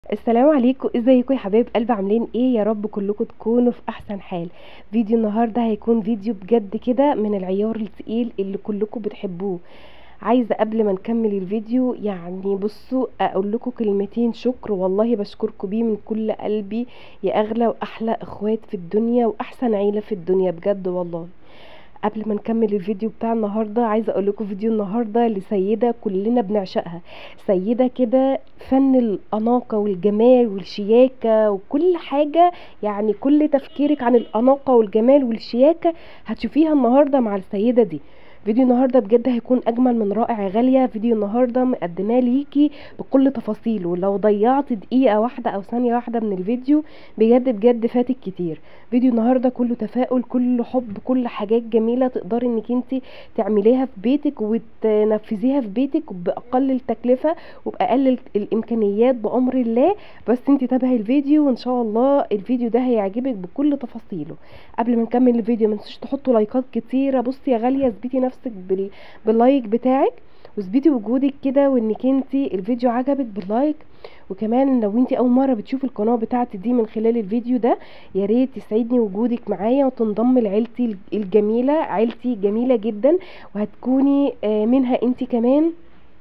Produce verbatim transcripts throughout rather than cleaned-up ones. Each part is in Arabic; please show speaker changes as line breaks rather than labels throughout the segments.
السلام عليكم، ازيكم يا حبايب قلب؟ عاملين ايه؟ يا رب كلكم تكونوا في احسن حال. فيديو النهارده هيكون فيديو بجد كده من العيار التقيل اللي كلكم بتحبوه. عايزه قبل ما نكمل الفيديو يعني بصوا اقول لكم كلمتين شكر، والله بشكركم بيه من كل قلبي يا اغلى واحلى اخوات في الدنيا واحسن عيله في الدنيا بجد والله. قبل ما نكمل الفيديو بتاع النهارده عايزه اقول لكم فيديو النهارده لسيده كلنا بنعشقها. سيده كده فن الاناقه والجمال والشياكه وكل حاجه، يعني كل تفكيرك عن الاناقه والجمال والشياكه هتشوفيها النهارده مع السيده دي. فيديو النهارده بجد هيكون اجمل من رائع يا غاليه. فيديو النهارده مقدماه ليكي بكل تفاصيله، لو ضيعت دقيقه واحده او ثانيه واحده من الفيديو بجد بجد فاتك كتير. فيديو النهارده كله تفاؤل، كله حب، كل حاجات جميله تقدري انك انت تعمليها في بيتك وتنفذيها في بيتك باقل التكلفه وباقل الامكانيات بامر الله. بس انت تابعي الفيديو وان شاء الله الفيديو ده هيعجبك بكل تفاصيله. قبل ما نكمل الفيديو ما تنسوش تحطوا لايكات كتيره. بصي يا غاليه اثبتي نفسك بال... باللايك بتاعك، واثبتي وجودك كده وانك انت الفيديو عجبك باللايك. وكمان لو انت اول مره بتشوفي القناه بتاعتي دي من خلال الفيديو ده يا ريت يسعدني وجودك معايا وتنضم لعيلتي الجميله. عيلتي جميله جدا وهتكوني منها انت كمان،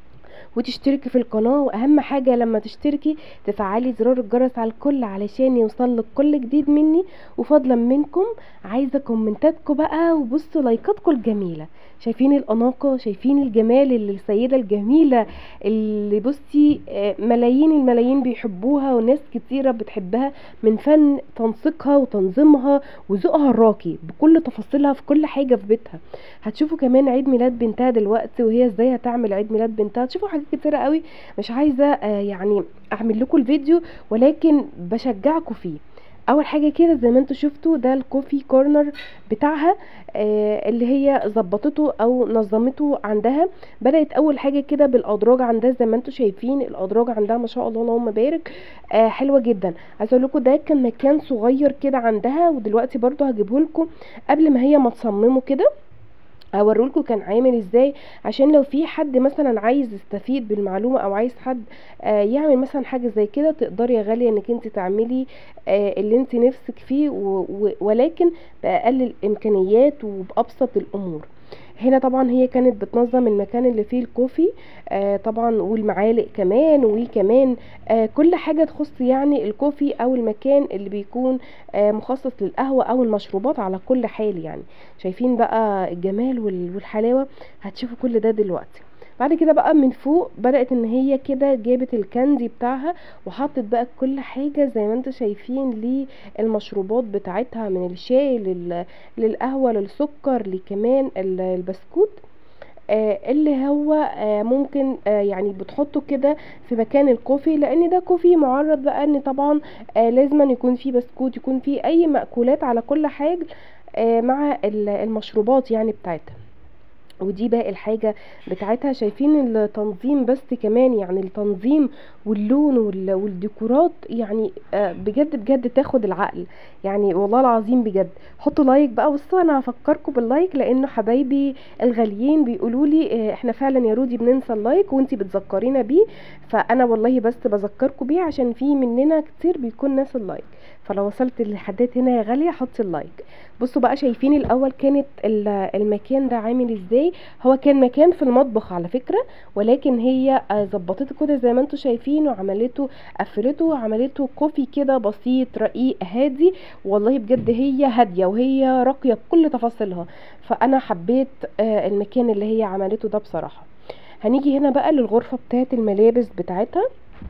وتشتركي في القناه. واهم حاجه لما تشتركي تفعلي زرار الجرس على الكل علشان يوصلك كل جديد مني. وفضلا منكم عايزه كومنتاتكم بقى، وبصوا لايكاتكم الجميله. شايفين الاناقه، شايفين الجمال اللي السيده الجميله اللي بصي ملايين الملايين بيحبوها وناس كتيره بتحبها من فن تنسيقها وتنظيمها وذوقها الراقي بكل تفاصيلها في كل حاجه في بيتها. هتشوفوا كمان عيد ميلاد بنتها دلوقتي وهي ازاي هتعمل عيد ميلاد بنتها. تشوفوا حاجات كتيره قوي، مش عايزه آه يعني اعمل لكم الفيديو ولكن بشجعكم فيه. اول حاجه كده زي ما انتم شفتوا ده الكوفي كورنر بتاعها آه اللي هي ظبطته او نظمته عندها. بدات اول حاجه كده بالادراج عندها زي ما انتم شايفين. الادراج عندها ما شاء الله اللهم بارك آه حلوه جدا. عايزه اقول لكم ده كان مكان صغير كده عندها، ودلوقتي برضو هجيبه لكم قبل ما هي ما تصممه كده اوريلكم كان عامل ازاي، عشان لو في حد مثلا عايز يستفيد بالمعلومه او عايز حد آه يعمل مثلا حاجه زي كده تقدري يا غاليه انك انت تعملي آه اللي انت نفسك فيه ولكن باقل الامكانيات وبابسط الامور. هنا طبعا هي كانت بتنظم المكان اللي فيه الكوفي آه طبعا والمعالق كمان وكمان آه كل حاجة تخص يعني الكوفي او المكان اللي بيكون آه مخصص للقهوة او المشروبات على كل حال. يعني شايفين بقى الجمال والحلاوة. هتشوفوا كل ده دلوقتي. بعد كده بقى من فوق بدأت ان هي كده جابت الكاندي بتاعها وحطت بقى كل حاجة زي ما انتم شايفين للمشروبات بتاعتها، من الشاي لل... للقهوة للسكر لكمان البسكوت آه اللي هو آه ممكن آه يعني بتحطه كده في مكان الكوفي، لان ده كوفي معرض بقى ان طبعا آه لازم يكون فيه بسكوت، يكون فيه اي مأكولات على كل حاجة آه مع المشروبات يعني بتاعتها. ودي باقي الحاجة بتاعتها. شايفين التنظيم بس كمان، يعني التنظيم واللون والديكورات يعني بجد بجد تاخد العقل يعني والله العظيم بجد. حطوا لايك بقى. بصوا انا هفكركم باللايك لانه حبايبي الغاليين بيقولوا لي احنا فعلا يا رودي بننسى اللايك وانتي بتذكرينا بيه، فانا والله بس بذكركم بيه عشان في مننا كتير بيكون ناس اللايك. فلو وصلت لحدات هنا يا غالية حطي اللايك. بصوا بقى شايفين الاول كانت المكان ده عامل ازاي. هو كان مكان في المطبخ على فكرة، ولكن هي ظبطته كده زي ما انتم شايفين وعملته قفلته وعملته كوفي كده بسيط رقيق هادي. والله بجد هي هادية وهي راقية بكل تفاصيلها، فانا حبيت المكان اللي هي عملته ده بصراحة. هنيجي هنا بقى للغرفة بتاعت الملابس بتاعتها،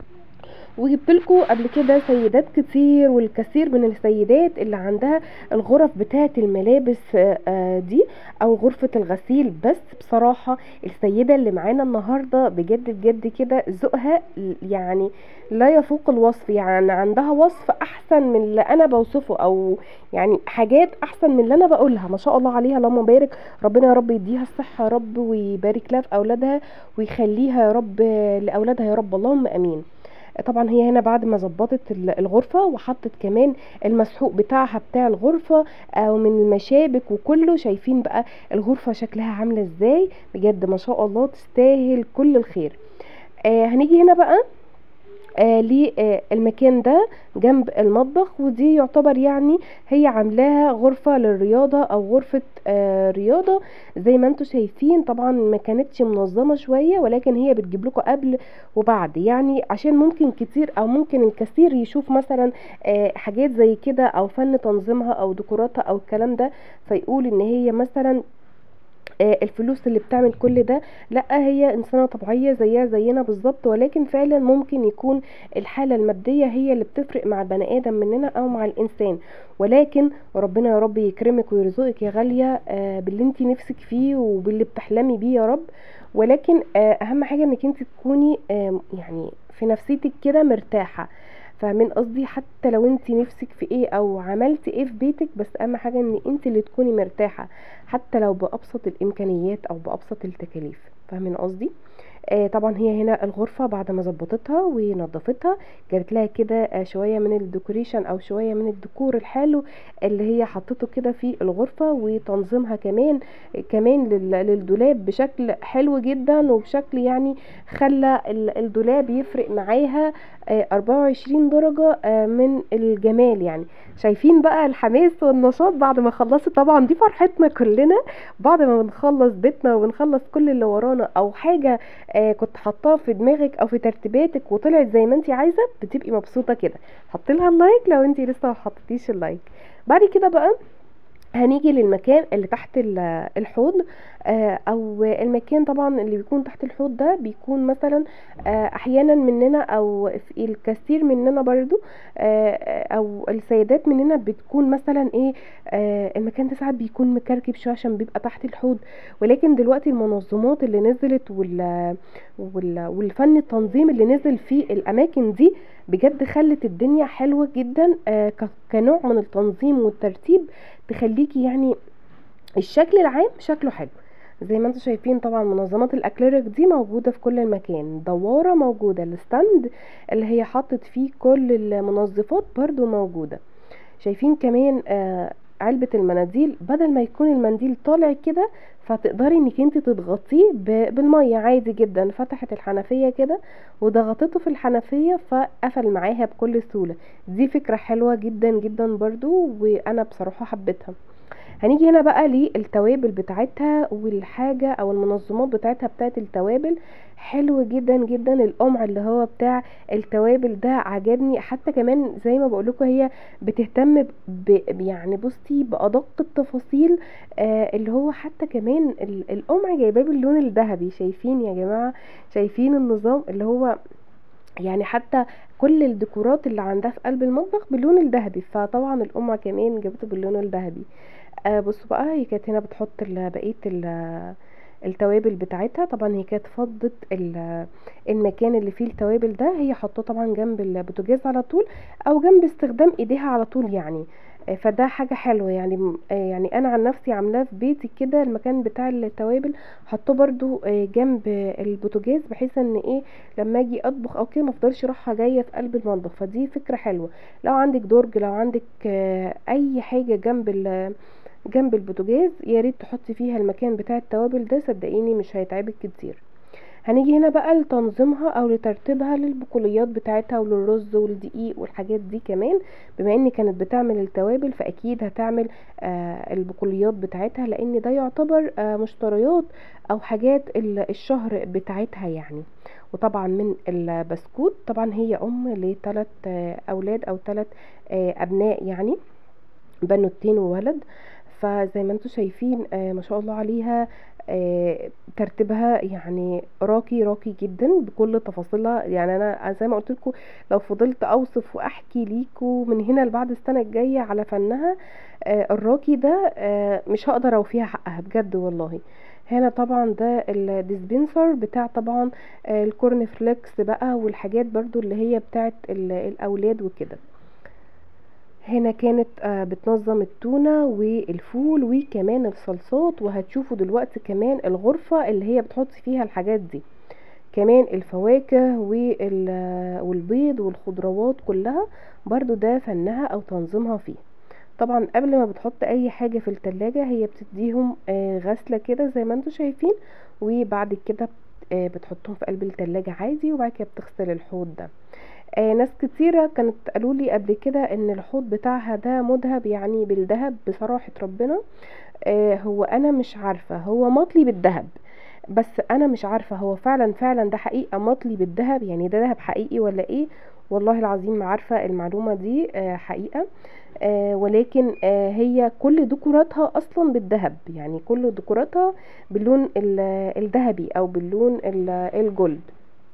وجبت لكم قبل كده سيدات كتير والكثير من السيدات اللي عندها الغرف بتاعه الملابس دي او غرفة الغسيل. بس بصراحة السيدة اللي معانا النهاردة بجد بجد كده ذوقها يعني لا يفوق الوصف. يعني عندها وصف احسن من اللي انا بوصفه، او يعني حاجات احسن من اللي انا بقولها. ما شاء الله عليها اللهم بارك. ربنا يا رب يديها الصحة يا رب ويبارك لها في اولادها ويخليها يا رب لاولادها يا رب اللهم امين. طبعا هي هنا بعد ما ظبطت الغرفة وحطت كمان المسحوق بتاعها بتاع الغرفة او من المشابك وكله. شايفين بقى الغرفة شكلها عاملة ازاي بجد ما شاء الله تستاهل كل الخير. آه هنيجي هنا بقى آه للمكان ده جنب المطبخ، ودي يعتبر يعني هي عاملاها غرفة للرياضة او غرفة آه رياضة زي ما انتم شايفين. طبعا ما كانتش منظمة شوية، ولكن هي بتجيب لكم قبل وبعد، يعني عشان ممكن كتير او ممكن الكثير يشوف مثلا آه حاجات زي كده او فن تنظيمها او ديكوراتها او الكلام ده، فيقول ان هي مثلا الفلوس اللي بتعمل كل ده. لا، هي انسانة طبيعية زيها زينا بالظبط، ولكن فعلا ممكن يكون الحالة المادية هي اللي بتفرق مع البني ادم مننا او مع الانسان. ولكن ربنا يا رب يكرمك ويرزقك يا غالية باللي انت نفسك فيه وباللي بتحلمي بيه يا رب. ولكن اهم حاجة انك انت تكوني يعني في نفسيتك كده مرتاحة. فاهمين قصدي؟ حتى لو انت نفسك في ايه او عملتي ايه في بيتك، بس اهم حاجة ان انت اللي تكوني مرتاحة، حتى لو بأبسط الامكانيات او بأبسط التكاليف. فاهمين قصدي؟ آه طبعا هي هنا الغرفة بعد ما ظبطتها ونظفتها، جابت لها كده آه شوية من الديكوريشن او شوية من الديكور الحلو اللي هي حطته كده في الغرفة، وتنظيمها كمان آه كمان للدولاب بشكل حلو جدا، وبشكل يعني خلى الدولاب يفرق معاها آه أربعة وعشرين درجة آه من الجمال. يعني شايفين بقى الحماس والنشاط بعد ما خلصت؟ طبعا دي فرحتنا كلنا بعد ما بنخلص بيتنا وبنخلص كل اللي ورانا، او حاجة آه كنت حطاها في دماغك او في ترتيباتك وطلعت زي ما انت عايزه، بتبقي مبسوطه كده. حطي لها اللايك لو انت لسه ما حطيتيش اللايك. بعد كده بقى هنيجي للمكان اللي تحت الحوض آه او المكان طبعا اللي بيكون تحت الحوض ده بيكون مثلا آه احيانا مننا او في الكثير مننا برضو آه او السيدات مننا بتكون مثلا ايه آه المكان ده ساعات بيكون مكركب شويه عشان بيبقى تحت الحوض. ولكن دلوقتي المنظمات اللي نزلت وال والفن التنظيم اللي نزل في الاماكن دي بجد خلت الدنيا حلوة جدا آه كنوع من التنظيم والترتيب، تخليكي يعني الشكل العام شكله حلو. زي ما انتم شايفين طبعا منظمات الاكليريك دي موجودة في كل المكان، دوارة موجودة، الستاند اللي هي حطت فيه كل المنظفات برضو موجودة. شايفين كمان آه علبة المناديل، بدل ما يكون المنديل طالع كده فتقدري انك انت تضغطيه بالمية عادي جدا. فتحت الحنفية كده وضغطته في الحنفية فقفل معاها بكل سهولة. دي فكرة حلوة جدا جدا برضو، وانا بصراحة حبيتها. هنيجي هنا بقى للتوابل بتاعتها والحاجة او المنظمات بتاعتها بتاعت التوابل. حلو جدا جدا القمع اللي هو بتاع التوابل ده عجبني. حتى كمان زي ما بقولكوا هي بتهتم ب يعني بصي بأدق التفاصيل آه اللي هو حتى كمان القمع جايباه باللون الذهبي. شايفين يا جماعة؟ شايفين النظام اللي هو يعني حتى كل الديكورات اللي عندها في قلب المطبخ باللون الذهبي، فطبعا القمع كمان جابته باللون الذهبي. آه بصوا بقى هي كانت هنا بتحط بقيه التوابل بتاعتها. طبعا هي كانت فضت المكان اللي فيه التوابل ده، هي حطاه طبعا جنب البوتاجاز على طول او جنب استخدام ايديها على طول يعني. آه فده حاجه حلوه يعني. آه يعني انا عن نفسي عاملاه في بيتي كده المكان بتاع التوابل، حطه برضو آه جنب البوتاجاز بحيث ان ايه لما اجي اطبخ او كده مفضلش رايحه جايه في قلب المطبخ. فدي فكره حلوه. لو عندك درج، لو عندك آه اي حاجه جنب جنب البوتاجاز يا ريت تحطي فيها المكان بتاع التوابل ده، صدقيني مش هيتعبك كتير. هنيجي هنا بقى لتنظيمها او لترتيبها للبقوليات بتاعتها وللرز والدقيق والحاجات دي كمان. بما ان كانت بتعمل التوابل فاكيد هتعمل آه البقوليات بتاعتها، لان ده يعتبر آه مشتريات او حاجات الشهر بتاعتها يعني. وطبعا من البسكوت، طبعا هي ام لثلاث آه اولاد او ثلاث آه ابناء يعني، بنوتين وولد. فزي ما انتم شايفين آه ما شاء الله عليها آه ترتيبها يعني راقي راقي جدا بكل تفاصيلها. يعني انا زي ما قلت لكم لو فضلت اوصف واحكي ليكم من هنا لبعد السنه الجايه على فنها آه الراقي ده آه مش هقدر اوفيها حقها بجد والله. هنا طبعا ده الديسبنسر بتاع طبعا آه الكورن فليكس بقى والحاجات برضو اللي هي بتاعت الاولاد وكده. هنا كانت بتنظم التونة والفول وكمان الصلصات، وهتشوفوا دلوقتي كمان الغرفة اللي هي بتحط فيها الحاجات دي، كمان الفواكه والبيض والخضروات كلها برضو ده فنها او تنظيمها فيه. طبعا قبل ما بتحط اي حاجة في التلاجة هي بتديهم غسلة كده زي ما انتم شايفين، وبعد كده بتحطهم في قلب التلاجة عادي، وبعد كده بتغسل الحوض ده. آه ناس كتيرة كانت قالوا لي قبل كده ان الحوض بتاعها ده مذهب يعني بالذهب بصراحة ربنا. آه هو انا مش عارفة هو مطلي بالذهب، بس انا مش عارفة هو فعلا فعلا ده حقيقة مطلي بالذهب، يعني ده ذهب حقيقي ولا ايه؟ والله العظيم ما عارفة المعلومة دي آه حقيقة. آه ولكن آه هي كل ديكوراتها اصلا بالذهب، يعني كل ديكوراتها باللون ال- الذهبي او باللون ال- الجولد.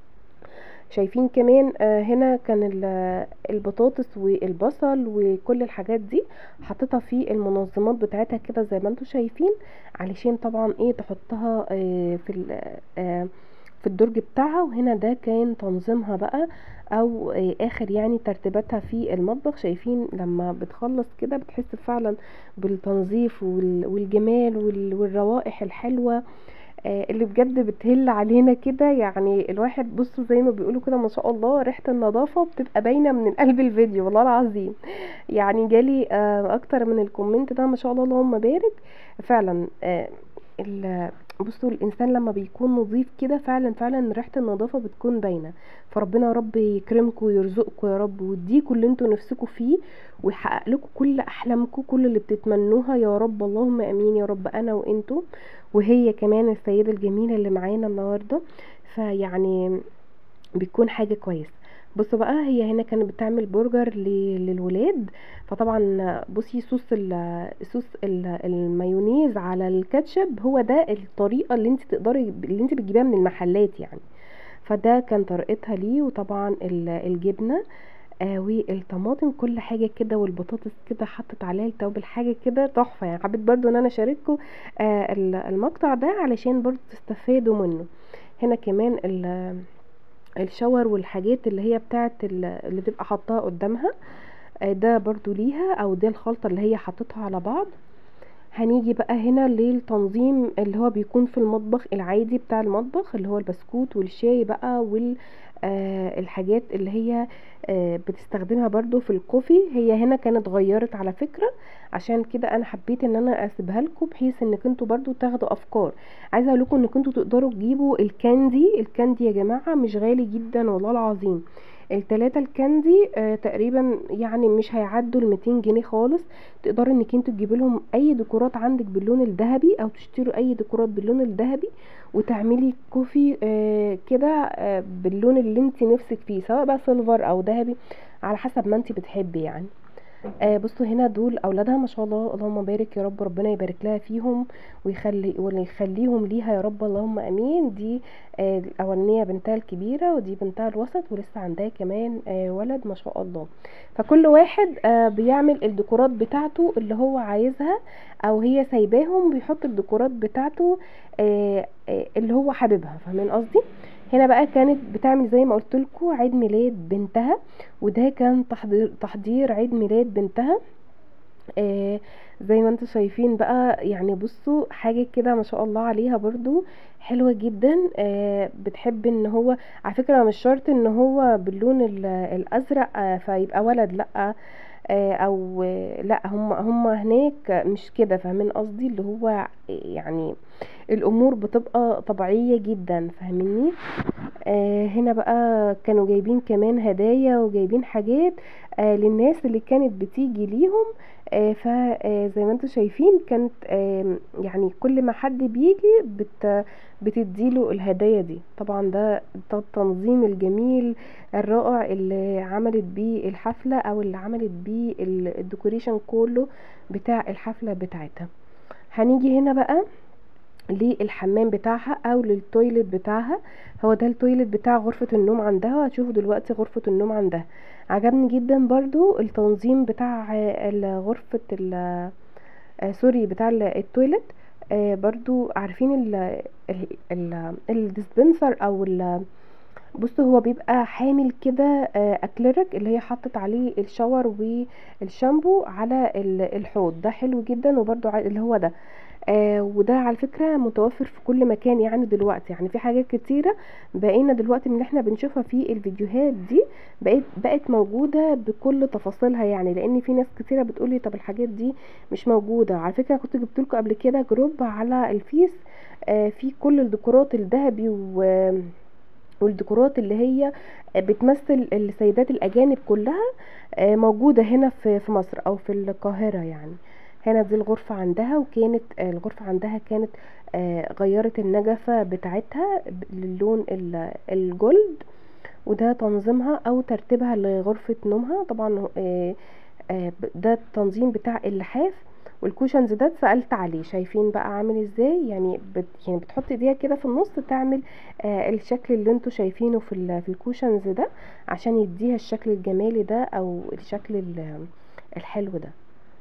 شايفين كمان آه هنا كان ال- البطاطس والبصل وكل الحاجات دي حطيتها في المنظمات بتاعتها كده زي ما انتم شايفين، علشان طبعا ايه تحطها آه في ال- آه في الدرج بتاعها. وهنا ده كان تنظيمها بقى او آه اخر يعني ترتيباتها في المطبخ. شايفين لما بتخلص كده بتحس فعلا بالتنظيف وال- والجمال وال- والروائح الحلوة آه، اللي بجد بتهل علينا كده. يعني الواحد بصوا زي ما بيقولوا كده ما شاء الله ريحة النظافة بتبقى باينة من قلب الفيديو والله العظيم. يعني جالي آه، اكتر من الكومنت ده ما شاء الله اللهم بارك. فعلا آه، ال- بصوا الانسان لما بيكون نظيف كده فعلا فعلا ريحة النظافة بتكون باينة. فربنا يا رب يكرمكم ويرزقكم يا رب ويديكم اللي انتوا نفسكم فيه، ويحقق لكم كل احلامكم كل اللي بتتمنوها يا رب، اللهم امين يا رب انا وانتوا وهي كمان السيده الجميله اللي معانا النهارده. فيعني بيكون حاجه كويسه. بصوا بقى هي هنا كانت بتعمل برجر ل- للولاد. فطبعا بصي صوص ال صوص ال- المايونيز على الكاتشب هو ده الطريقه اللي انت تقدري اللي انت بتجيبيها من المحلات يعني. فده كان طريقتها ليه. وطبعا ال- الجبنه آه والطماطم كل حاجه كده والبطاطس كده حطت عليها التوابل حاجه كده تحفه. يعني حبيت برضو ان انا اشارككم آه ال- المقطع ده علشان برضو تستفادوا منه. هنا كمان ال- الشاور والحاجات اللي هي بتاعت ال- اللي بتبقى حطاها قدامها آه ده برضو ليها، او دي الخلطه اللي هي حطتها على بعض. هنيجي بقى هنا للتنظيم اللي هو بيكون في المطبخ العادي بتاع المطبخ اللي هو البسكوت والشاي بقى وال آه الحاجات اللي هي آه بتستخدمها برضو في الكوفي. هي هنا كانت غيرت على فكرة، عشان كده انا حبيت ان انا اسيبها لكم بحيث انك انتوا برضو تاخدوا افكار. عايزه اقول لكم انك انتوا تقدروا تجيبوا الكاندي. الكاندي يا جماعه مش غالي جدا والله العظيم. التلاتة الكاندي آه تقريبا يعني مش هيعدوا الميتين جنيه خالص. تقدري انك انتوا تجيبي لهم اي ديكورات عندك باللون الذهبي او تشتروا اي ديكورات باللون الذهبي وتعملي كوفي آه كده آه باللون اللي انت نفسك فيه، سواء بقى سيلفر او ذهبي على حسب ما انت بتحبي يعني. آه بصوا هنا دول اولادها ما شاء الله اللهم بارك يا رب، ربنا يبارك لها فيهم ويخلي ويخليهم ليها يا رب اللهم امين. دي آه الاولانيه بنتها الكبيره ودي بنتها الوسط ولسه عندها كمان آه ولد ما شاء الله. فكل واحد آه بيعمل الديكورات بتاعته اللي هو عايزها او هي سايباهم بيحط الديكورات بتاعته آه آه اللي هو حاببها. فاهمين قصدي؟ هنا بقى كانت بتعمل زي ما قلت لكم عيد ميلاد بنتها، وده كان تحضير تحضير عيد ميلاد بنتها. آه زي ما انتم شايفين بقى يعني بصوا حاجة كده ما شاء الله عليها برضو حلوة جدا. آه بتحب ان هو على فكرة مش شرط ان هو باللون ال- الازرق آه فيبقى ولد، لا آه او آه لا هم هم هناك مش كده. فاهمين قصدي؟ اللي هو يعني الامور بتبقى طبيعية جدا. فاهميني؟ آه هنا بقى كانوا جايبين كمان هدايا وجايبين حاجات آه للناس اللي كانت بتيجي ليهم. آه فزي ما انتم شايفين كانت آه يعني كل ما حد بيجي بت بتديله الهدايا دي. طبعا ده ده التنظيم الجميل الرائع اللي عملت بيه الحفلة او اللي عملت بيه ال- الديكوريشن كله بتاع الحفلة بتاعتها. هنيجي هنا بقى للحمام بتاعها او للتويلت بتاعها. هو ده التويلت بتاع غرفة النوم عندها، هتشوفوا دلوقتي غرفة النوم عندها. عجبني جدا برضو التنظيم بتاع آه، ال- غرفة ال آه، سوري بتاع ال- التويلت. آه، برضو عارفين ال ال ال الديسبنسر او ال بصوا هو بيبقى حامل كده آه، اكليريك اللي هي حطت عليه الشاور والشامبو على ال- الحوض ده حلو جدا. وبرضو ع- اللي هو ده آه وده على فكرة متوفر في كل مكان يعني دلوقتي. يعني في حاجات كتيرة بقينا دلوقتي من اللي احنا بنشوفها في الفيديوهات دي بقت بقت موجودة بكل تفاصيلها. يعني لان في ناس كتيرة بتقولي طب الحاجات دي مش موجودة. على فكرة كنت جبت لكم قبل كده جروب على الفيس آه في كل الديكورات الذهبي و والديكورات اللي هي بتمثل السيدات الاجانب كلها موجودة هنا في في مصر او في القاهرة يعني. هنا دي الغرفة عندها، وكانت الغرفة عندها كانت غيرت النجفة بتاعتها للون الجولد، وده تنظيمها او ترتيبها لغرفة نومها. طبعا ده التنظيم بتاع اللحاف. والكوشنز ده اتسألت عليه، شايفين بقى عامل ازاي؟ يعني بت يعني بتحط ايديها كده في النص تعمل آه الشكل اللي انتوا شايفينه في في الكوشنز ده، عشان يديها الشكل الجمالي ده او الشكل الحلو ده.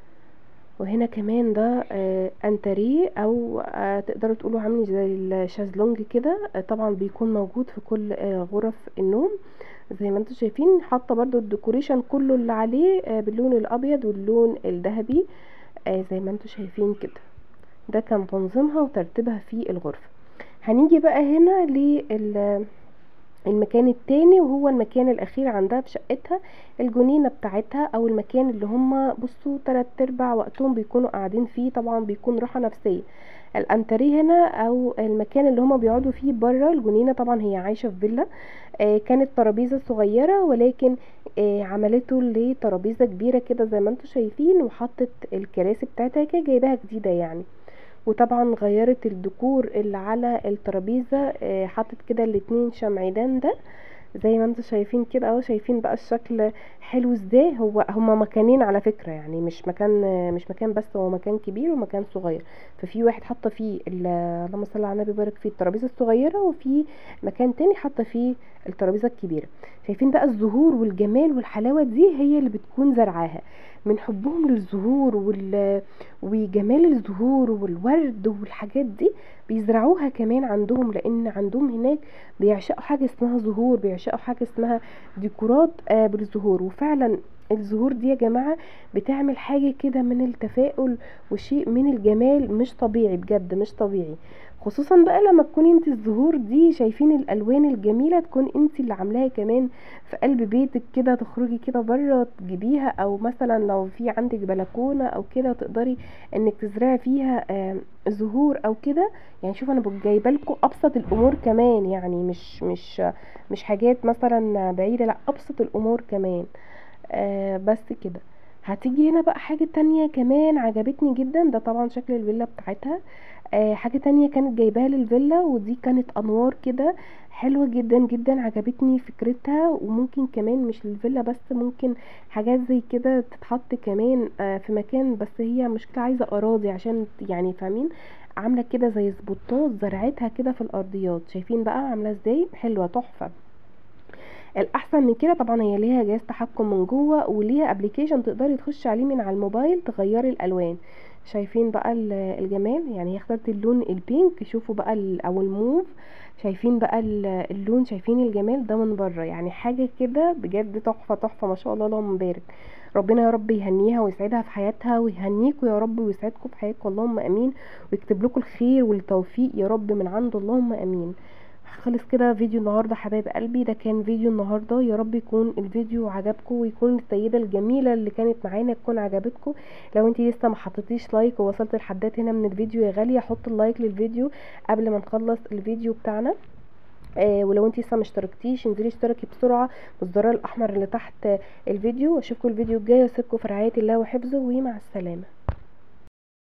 وهنا كمان ده آه انتريه، او آه تقدروا تقولوا عامل زي الشازلونج كده. آه طبعا بيكون موجود في كل آه غرف النوم زي ما انتم شايفين. حاطه برضو الديكوريشن كله اللي عليه آه باللون الابيض واللون الذهبي آه زي ما انتم شايفين كده. ده كان تنظيمها وترتيبها في الغرفه. هنيجي بقى هنا لل المكان التاني، وهو المكان الاخير عندها في شقتها، الجنينة بتاعتها، او المكان اللي هم بصوا تلات ارباع وقتهم بيكونوا قاعدين فيه. طبعا بيكون راحة نفسية. الانتريه هنا او المكان اللي هم بيقعدوا فيه بره الجنينة. طبعا هي عايشة في فيلا. آه كانت ترابيزة صغيرة، ولكن آه عملته لترابيزة كبيرة كده زي ما انتم شايفين، وحطت الكراسي بتاعتها كده جايباها جديدة يعني. وطبعا غيرت الديكور اللي على الترابيزه، حطت كده الاتنين شمعدان ده زي ما انتم شايفين كده اهو. شايفين بقى الشكل حلو ازاي؟ هو هما مكانين على فكره يعني، مش مكان مش مكان بس، هو مكان كبير ومكان صغير. ففي واحد حاطه فيه اللهم صل على النبي بارك فيه الترابيزه الصغيره، وفي مكان تاني حاطه فيه الترابيزه الكبيره. شايفين بقى الزهور والجمال والحلاوه دي هي اللي بتكون زرعاها من حبهم للزهور وال... وجمال الزهور والورد والحاجات دي. بيزرعوها كمان عندهم، لان عندهم هناك بيعشقوا حاجه اسمها زهور، بيعشقوا حاجه اسمها ديكورات آه بالزهور. وفعلا الزهور دي يا جماعه بتعمل حاجه كده من التفاؤل وشيء من الجمال مش طبيعي، بجد مش طبيعي. خصوصا بقى لما تكوني انت الزهور دي شايفين الالوان الجميله تكون انت اللي عاملاها كمان في قلب بيتك كده، تخرجي كده بره تجيبيها، او مثلا لو في عندك بلكونه او كده تقدري انك تزرعي فيها آه زهور او كده. يعني شوف انا جايبه لكم ابسط الامور كمان، يعني مش مش مش حاجات مثلا بعيده، لا ابسط الامور كمان. آه بس كده. هتيجي هنا بقى حاجة تانية كمان عجبتني جدا. ده طبعا شكل الفيلا بتاعتها. آه حاجة تانية كانت جايباها للفيلا، ودي كانت انوار كده حلوة جدا جدا، عجبتني فكرتها. وممكن كمان مش للفيلا بس، ممكن حاجات زي كده تتحط كمان آه في مكان، بس هي مشكلة عايزة اراضي عشان يعني فاهمين. عاملة كده زي سبوتات زرعتها كده في الارضيات. شايفين بقى عاملة ازاي؟ حلوة تحفة. الاحسن من كده طبعا هي ليها جهاز تحكم من جوه، وليها ابلكيشن تقدري تخشي عليه من على الموبايل تغيري الالوان. شايفين بقى الجمال؟ يعني هي اخترت اللون البينك، شوفوا بقى او الموف. شايفين بقى اللون؟ شايفين الجمال ده من بره؟ يعني حاجه كده بجد تحفه تحفه ما شاء الله اللهم بارك. ربنا يا رب يهنيها ويسعدها في حياتها، ويهنيكوا يا رب ويسعدكم في حياتكم اللهم امين، ويكتب لكم الخير والتوفيق يا رب من عنده اللهم امين. خلص كده فيديو النهارده حبايب قلبي. ده كان فيديو النهارده، يا رب يكون الفيديو عجبكم، ويكون السيده الجميله اللي كانت معانا تكون عجبتكم. لو انتي لسه ما حطيتيش لايك ووصلت لحدات هنا من الفيديو يا غاليه، حط اللايك للفيديو قبل ما نخلص الفيديو بتاعنا. آه ولو انتي لسه مشتركتيش انزلي اشتركي بسرعه بالزرار الاحمر اللي تحت الفيديو. واشوفكم الفيديو الجاي، واسيبكم في رعايه الله وحفظه، ومع السلامه.